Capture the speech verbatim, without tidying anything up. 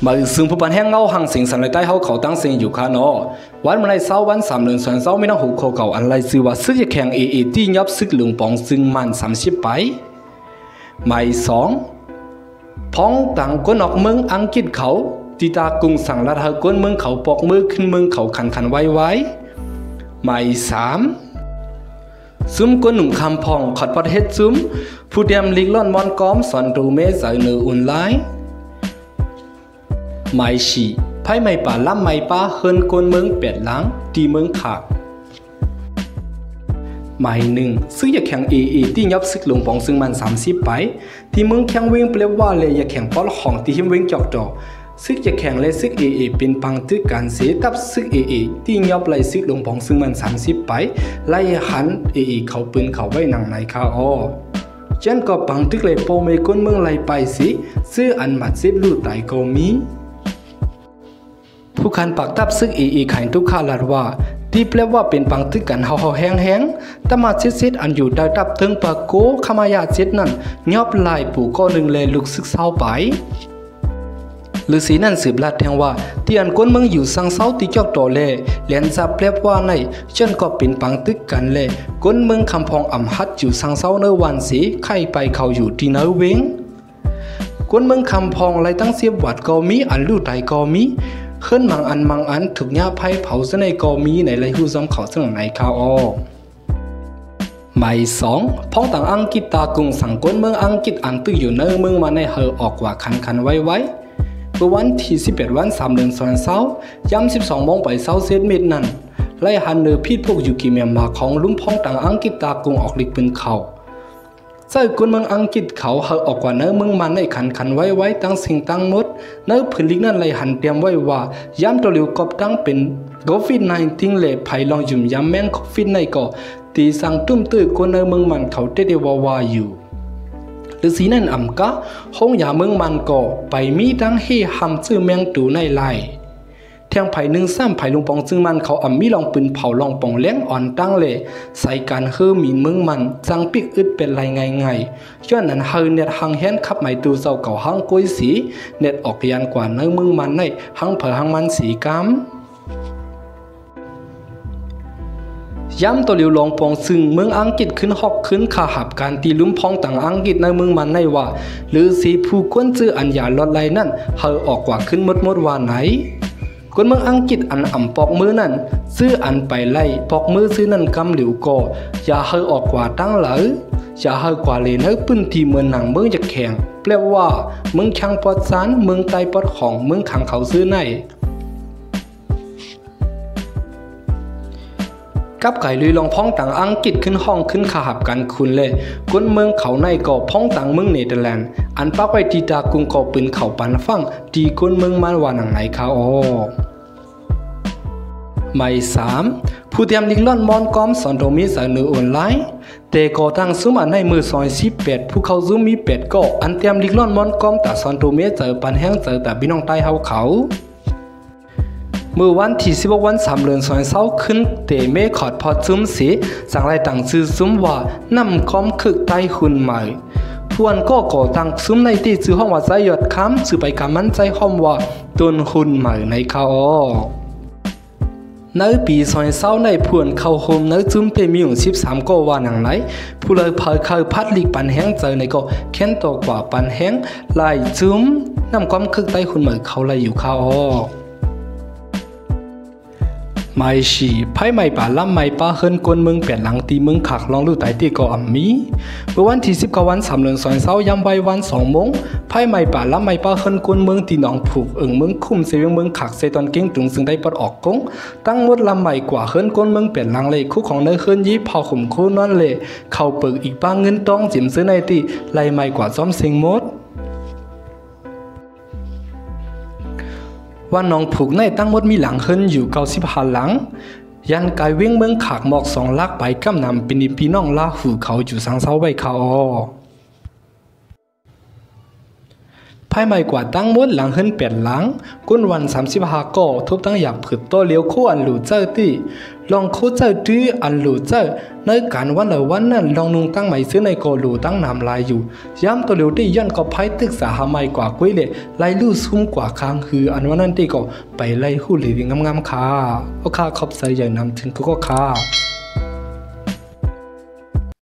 มาซึ่งผู้ปันแห้งเงาหังสิงสันเลยใต้เขาเขาตั้งเสียงอยู่คานอวันมาในเสาวันสามเดือนส่วนเสาไม่ต้องหูโคเก่าอันไรซื้อว่าซึกจะแข่งเอเอที่ยับซึกหลวงปองซึ่งมันสามสิบไปหมายสองพ้องต่างก้นออกเมืองอังกฤษเขาตีตากรุงสั่งรัฐก้นเมืองเขาปอกมือขึ้นเมืองเขาขันขันไว้ไว้หมายสามซุ้มก้นหนุ่มคำพองขอดพอดเฮ็ดซุ้มผู้เดียมลิกล่อนมอนก้อมสอนดูเมสายเนื้ออุ่นไลหมายสี่ไพ่ไม่ป่าล่ำไม่ป้าเฮินก้นเมืองเป็ดล้างตีเมืองขาดหมายหนึ่งซึ่งอยากแข่งเอเอที่ยับซึกหลวงปองซึ่งมันสามสิบไปที่เมืองแข่งเวงเปรียบว่าเลยอยากแข่งป้อนของที่หิมเวงจอกจอกซึกอยากแข่งเลยซึกเอเอเป็นปังตึกการเสียตับซึกเอเอที่ยับเลยซึกหลวงปองซึ่งมันสามสิบไปไล่หันเอเอเขาปืนเขาไว้หนังในคาออเช่นก็ปังตึกเลยโปเมก้นเมืองไล่ไปสิซื้ออันมัดซิบลูไตก็มีผู้คันปักตับซึกเอเอขันทุกขาลัดว่าที่แปลว่าเป็นปังตึกกันเฮาๆแห้งๆแต่มาเช็ดๆอันอยู่ได้ตับถึงปากโกขมายาเช็ดนั่นยอบลายปู่ก็หนึ่งเลยลุกซึกเศร้าไปฤาษีนั่นสืบลัดแทงว่าที่อันก้นเมืองอยู่สังเศร้าที่จอกต่อเล่เลียนจับแปลว่าในเช่นก็เป็นปังตึกกันเล่ก้นเมืองคำพองอ่ำฮัดอยู่สังเศร้าเนื้อวันสีไข่ไปเขาอยู่ที่เนื้อเวงก้นเมืองคำพองไรตั้งเสียบวัดก็มีอันลู่ไตก็มีขึ้นมังอันมังอันถูกหญ้าไผ่เผาเสในกอมีในไรหูซ้ำเขาเสนอในข้าวออหมายสองพ้องต่างอังกฤษตากรุงสั่งก้นเมืองอังกฤษอันตื้ออยู่เนื้อเมืองมาในเฮอออกว่าคันคันไว้ไว้เมื่อวันที่สิบเอ็ดวันสามเดือนส่วนเสาร์ย้ำสิบสองโมงไปเสาเซตเมตรนั้นไล่หันเนื้อพีดพวกอยู่กี่เมียมาของลุ่มพ้องต่างอังกฤษตากรุงออกลิกปืนเขาใส่คนเมืองอังกฤษเขาเฮาออกกว่าเนื้อเมืองมันในขันขันไว้ไว้ตั้งสิ่งตั้งมดเนื้อพื้นลิกนั่นเลยหันเตรียมไว้ว่าย้ำตัวเหลียวกบตั้งเป็นโควิดสิบเก้าเลยภัยลองยุ่มย้ำแม่งโควิดในก็ตีสั่งตุ้มตื้อคนเนื้อเมืองมันเขาเตเดวาวาอยู่ฤาษีนั่นอ่ำกะห้องยาเมืองมันก็ไปมีดังเฮหำชื่อแมงตูในไล่แทงไผ่หนึ่งซ้ำไผ่ลุงปองซึ่งมันเขาอ่ำมีลองปืนเผาลองปองเลี้ยงอ่อนตั้งเลยใส่การเฮือมีเมืองมันจังปิกอึดเป็นไรไงไงย้อนนั้นเฮือเน็ตหังแฮนขับไหมตูเจ้าเก่าหังกุ้ยสีเน็ตออกยันกว่าเนื้อเมืองมันในหังเผอหังมันสีกำย้ำตัวเหลียวลองปองซึ่งเมืองอังกฤษขึ้นหอกขึ้นขาหับการตีลุ่มพองต่างอังกฤษในเมืองมันในว่าหรือสีผู้ก้นจื้ออันยาลดไหลนั่นเฮาออกกว่าขึ้นมดมดว่าไหนคนเมืองอังกฤษอันอ่ำปอกมือนั่นซื้ออันไปไล่ปอกมือซื้อนั่นกำเหลียวก่ออย่าเฮาออกกว่าตั้งเหลออย่าเฮากว่าเลยเนื้อปื้นที่เมืองหนังเมืองจะแข็งแปลว่าเมืองขังปอดสารเมืองไตปอดของเมืองขังเขาซื้อในกับไก่ลุยลองพ้องต่างอังกฤษขึ้นห้องขึ้นขาหับกันคุณเลยคนเมืองเขาในก่อพ้องต่างเมืองเนเธอร์แลนด์อันปักไว้ที่ตากรุงก่อปืนเขาปันฟังตีคนเมืองมันว่าหนังไหนเขาอ๋อหมายสามผู้เตรียมลิงล่อนมอนก้อมสอนโดมิสเนื้อออนไลน์แต่ก่อตั้งซุ้มอันในมือซอยสิบแปดผู้เขาซุ้มมีแปดก็อันเตรียมลิงล่อนมอนก้อมแต่สอนโดมิเจอปันแห้งเจอแต่พี่น้องใต้เฮาเขาเมื่อวันที่สิบหกวันสามเดือนสองเศร้าขึ้นเตเมขอดพอซุ้มสีสั่งไล่ต่างซื้อซุ้มว่านำก้อมคึกใต้หุ่นใหม่พวนก็ก่อตั้งซุ้มในที่ซื้อห้องว่าใจหยดค้ำซื้อไปกำมันใจห้องว่าต้นหุ่นใหม่ในเขาในปีสองเศร้าในพวนเข้าโฮมในซุ้มเปมีอยู่สิบสามก็ว่าหนังไหนผู้เลยพายเคยพัดลีกปันแห้งเจอในก็แค้นตัวกว่าปันแห้งไล่ซุ้มนำก้อมคึกใต้หุ่นใหม่เขาไล่อยู่เขาไม่ฉีไพ่ไม่ป่าล่ำไม่ป้าเฮินกวนเมืองเปลี่ยนหลังตีเมืองขักลองลู่ไตตีก็อ่ำมีเมื่อวันที่สิบเก้าวันสามเดือนสองเศร้ายำใบวันสองโมงไพ่ไม่ป่าล่ำไม่ป้าเฮินกวนเมืองตีหนองผูกเอิงเมืองคุ้มเสียงเมืองขักเซตอนเก่งตุงซึ่งได้ปลดออกกงตั้งมดลำไม่กว่าเฮินกวนเมืองเปลี่ยนหลังเลยคู่ของเนื้อเฮินยี่พอขุมคู่นั่นเลยเข้าเปิกอีกป้าเงินต้องจิ๋มซื้อในตีไล่ไม่กว่าซ้อมเสียงมดว่าน้องผูกในตั้งมดมีหลังเฮินอยู่เก้าสิบห้าหลังยันกายเว้งเมืองขากหมอกสองลักไปกำนำเป็นพี่น้องลาหูเขาอยู่สังเสาใบเขาพภายใหม่กว่าตั้งมดหลังเฮินเปลี่ยนหลังกุนวันสามสิบห้าก่อทุบตั้งอยากผืดโตเลี้ยวคู่อันหลูเจอตีลองคู่เจอดื้ออันหลูเจอในการวันละวันนั้นลองนุ่งตั้งใหม่ซื้อในก่อหลูตั้งนำลายอยู่ย้ำตัวเลี้ยวที่ย้อนก็ไพ่ตึกสาหาใหม่กว่ากุ้ยเล่ไล่ลู่ซุ่มกว่าค้างคืออันวันนั้นที่ก็ไปไล่หู้หลีงามๆค่ะโอเคขอบใจใหญ่นำถึงก็ค่ะ